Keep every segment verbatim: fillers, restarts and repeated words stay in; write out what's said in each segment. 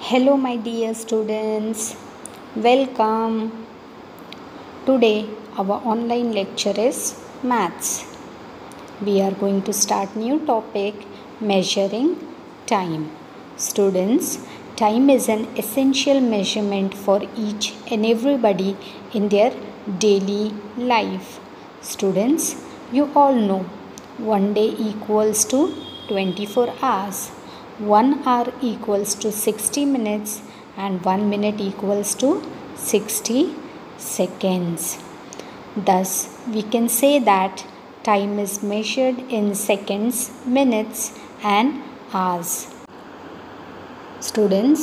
Hello, my dear students. Welcome. Today, our online lecture is Maths. We are going to start new topic, measuring time. Students, time is an essential measurement for each and everybody in their daily life. Students, you all know one day equals to twenty-four hours. one hour equals to sixty minutes and one minute equals to sixty seconds. Thus, we can say that time is measured in seconds, minutes and hours. Students,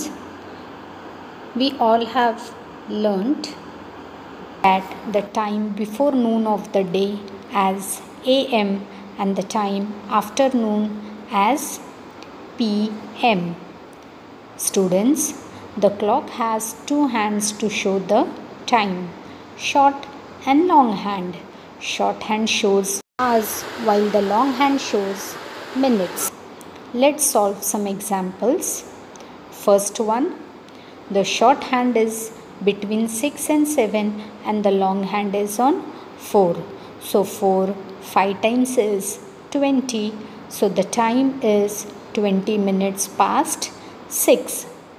we all have learnt that the time before noon of the day as A M and the time after noon as P M. Students, the clock has two hands to show the time, short and long hand. Short hand shows hours while the long hand shows minutes. Let's solve some examples. First one, the short hand is between six and seven and the long hand is on four. So four, five times is twenty. So the time is twenty minutes past six.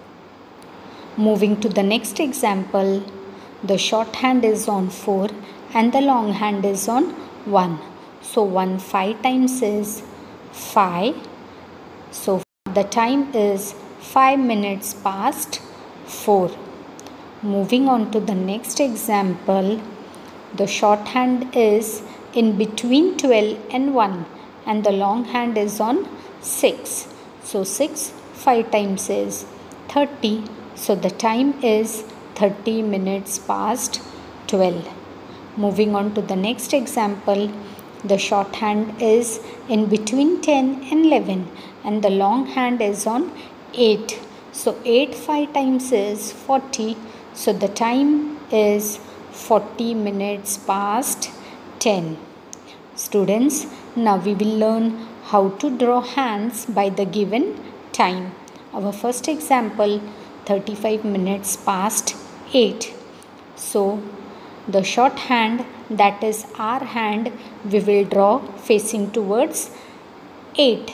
Moving to the next example, the short hand is on four and the long hand is on one. So one five times is five. So the time is five minutes past four. Moving on to the next example, the short hand is in between twelve and one and the long hand is on six. So six, five times is thirty. So the time is thirty minutes past twelve. Moving on to the next example, the short hand is in between ten and eleven and the long hand is on eight. So eight, five times is forty. So the time is forty minutes past ten. Students, now we will learn how to draw hands by the given time. Our first example, thirty-five minutes past eight. So the short hand, that is our hand, we will draw facing towards eight.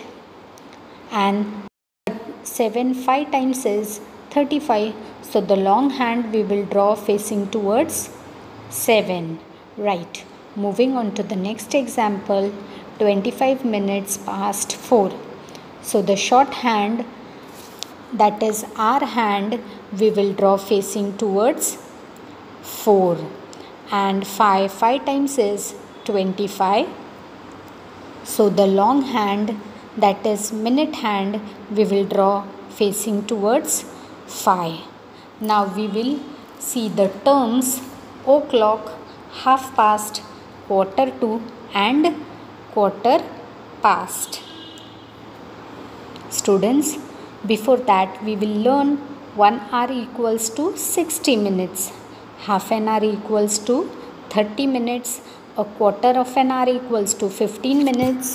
And seven, five times is thirty-five. So the long hand we will draw facing towards seven. Right. Moving on to the next example, twenty-five minutes past four. So the short hand, that is our hand, we will draw facing towards four. And five, five times is twenty-five. So the long hand, that is minute hand, we will draw facing towards five. Now we will see the terms o'clock, half past, quarter to and quarter past. Students, before that we will learn one hour equals to sixty minutes, half an hour equals to thirty minutes, a quarter of an hour equals to fifteen minutes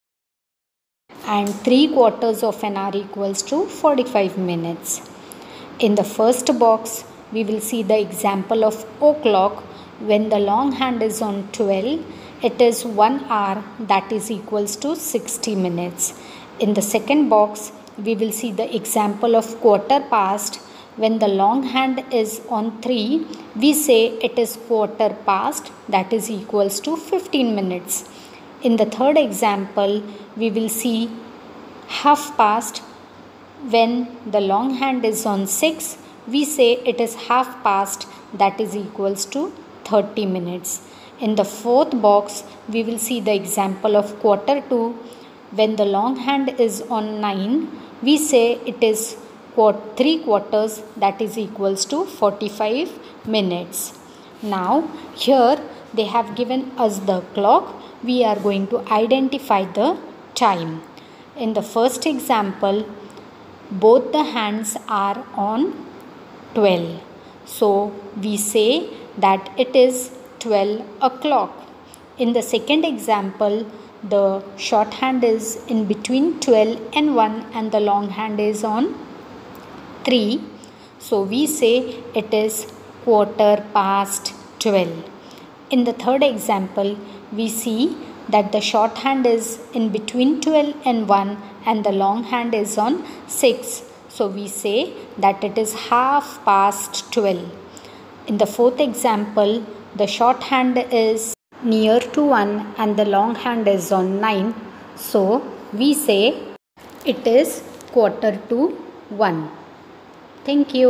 and three quarters of an hour equals to forty-five minutes. In the first box, we will see the example of o'clock. When the long hand is on twelve, it is one hour, that is equals to sixty minutes. In the second box, we will see the example of quarter past. When the long hand is on three, we say it is quarter past, that is equals to fifteen minutes. In the third example, we will see half past. When the long hand is on six, we say it is half past, that is equals to thirty minutes. In the fourth box, we will see the example of quarter to. When the long hand is on nine, we say it is three quarters, that is equals to forty-five minutes. Now here they have given us the clock. We are going to identify the time. In the first example, both the hands are on twelve. So we say that it is twelve o'clock. In the second example, the short hand is in between twelve and one and the long hand is on three. So we say it is quarter past twelve. In the third example, we see that the shorthand is in between twelve and one and the long hand is on six. So we say that it is half past twelve. In the fourth example, the shorthand is near to one and the long hand is on nine. So we say it is quarter to one. Thank you.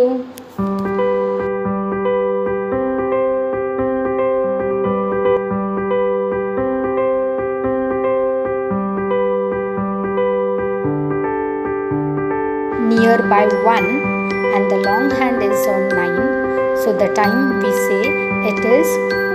Near by one and the long hand is on nine. So the time we say it is